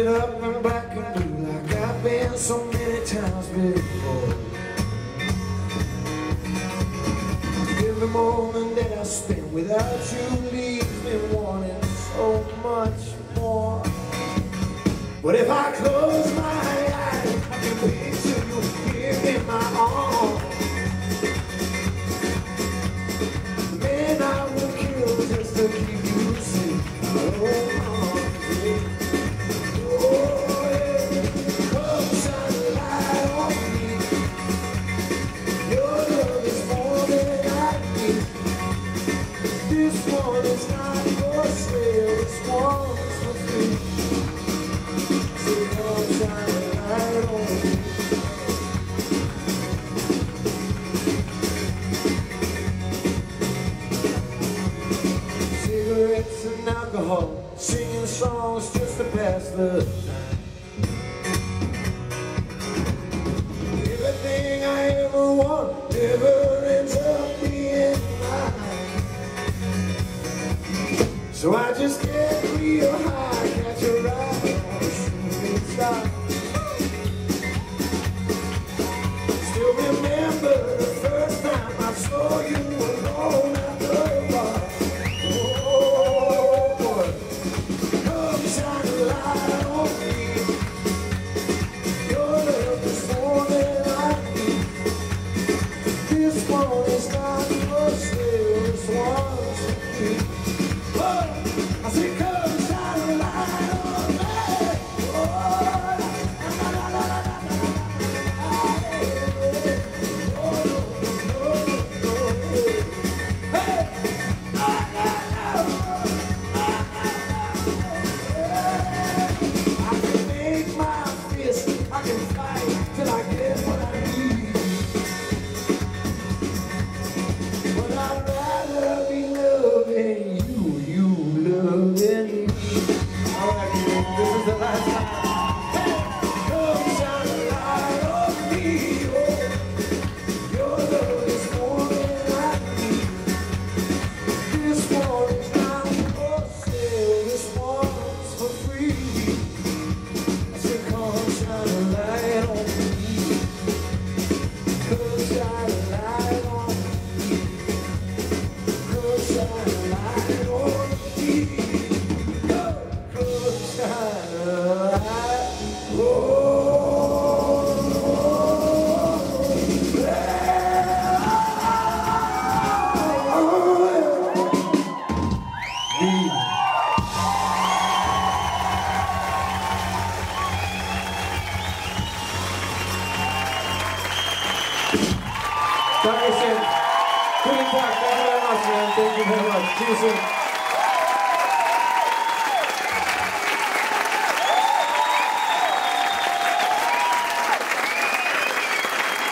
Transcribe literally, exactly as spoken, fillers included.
it up and black and blue like I've been so many times before. Every moment that I spend without you leaves me wanting so much more. But if I close my eyes, I can picture you here in my arms. Man, I would kill just to keep you safe. Oh, cigarettes and alcohol, singing songs just to pass the time. Everything I ever want never ends up being mine. So I just get real high, catch a ride on a shooting star. Still remember the first time I saw you alone at the bar. Oh, boy, come shine a light on me. Your love is more than I need. This one is not for sale, this one's for me. I say, come shine a light on me. Oh, la, la, la, la, la, la. Dankeschön. Guten Tag, danke very much, man. Thank you very much. See you soon.